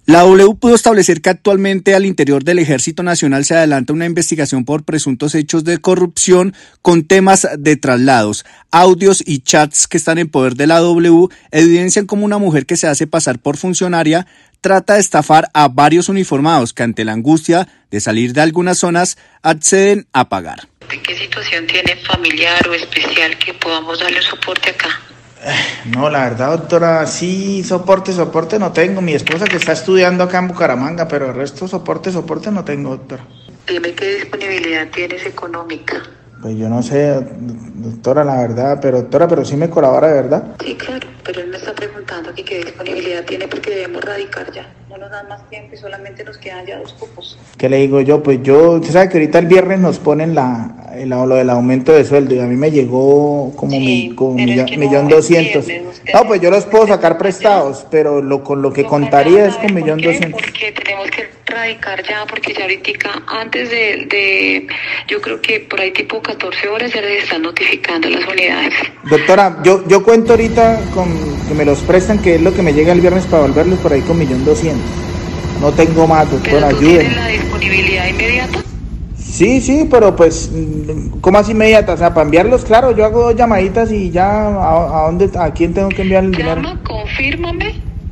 La W pudo establecer que actualmente al interior del Ejército Nacional se adelanta una investigación por presuntos hechos de corrupción con temas de traslados. Audios y chats que están en poder de la W evidencian cómo una mujer que se hace pasar por funcionaria trata de estafar a varios uniformados que ante la angustia de salir de algunas zonas acceden a pagar. ¿Qué situación tiene familiar o especial que podamos darle soporte acá? No, la verdad, doctora, sí, soporte no tengo. Mi esposa que está estudiando acá en Bucaramanga, pero el resto soporte no tengo, doctora. Dime qué disponibilidad tienes económica. Pues yo no sé, doctora, la verdad, pero sí me colabora de verdad. Sí, claro, pero él me está preguntando que qué disponibilidad tiene porque debemos radicar ya. No nos dan más tiempo y solamente nos quedan ya 2 cupos. ¿Qué le digo yo? Pues usted sabe que ahorita el viernes nos ponen lo del aumento de sueldo y a mí me llegó como sí, $1.200.000. No, pues yo los puedo sacar prestados, pero con lo que contaría es con $1.200.000. Porque tenemos que radicar ya, porque ya ahorita antes de yo creo que por ahí tipo 14 horas ya les están notificando las unidades. Doctora, yo cuento ahorita con que me los prestan, que es lo que me llega el viernes para volverlos por ahí con $1.200.000. No tengo más, doctora, ayúdenme. ¿Tienes la disponibilidad inmediata? Sí, pero pues, ¿cómo así inmediata? O sea, para enviarlos, claro, yo hago 2 llamaditas y ya, ¿a quién tengo que enviar el dinero? Llama, confírmame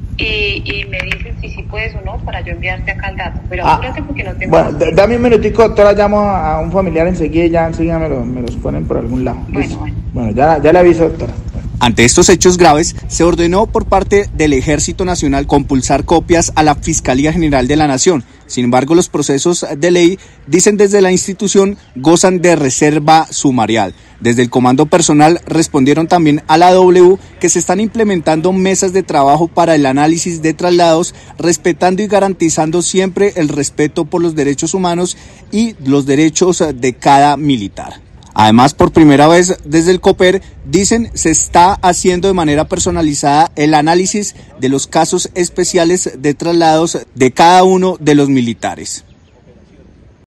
y me dices si sí puedes o no para yo enviarte acá el dato, pero apúrate porque no tengo... Bueno, dame un minutico, doctora, llamo a un familiar enseguida y ya enseguida me los ponen por algún lado. Bueno, ya le aviso, doctora. Ante estos hechos graves, se ordenó por parte del Ejército Nacional compulsar copias a la Fiscalía General de la Nación. Sin embargo, los procesos de ley, dicen desde la institución, gozan de reserva sumarial. Desde el Comando Personal respondieron también a la W que se están implementando mesas de trabajo para el análisis de traslados, respetando y garantizando siempre el respeto por los derechos humanos y los derechos de cada militar. Además, por primera vez desde el COPER, dicen, se está haciendo de manera personalizada el análisis de los casos especiales de traslados de cada uno de los militares.